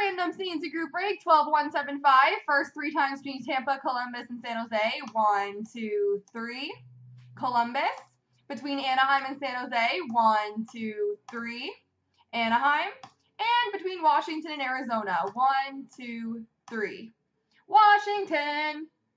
random C&C group break, 12-1-7-5. First 3 times between Tampa, Columbus, and San Jose. 1, 2, 3. Columbus. Between Anaheim and San Jose. 1, 2, 3. Anaheim. And between Washington and Arizona. 1, 2, 3. Washington.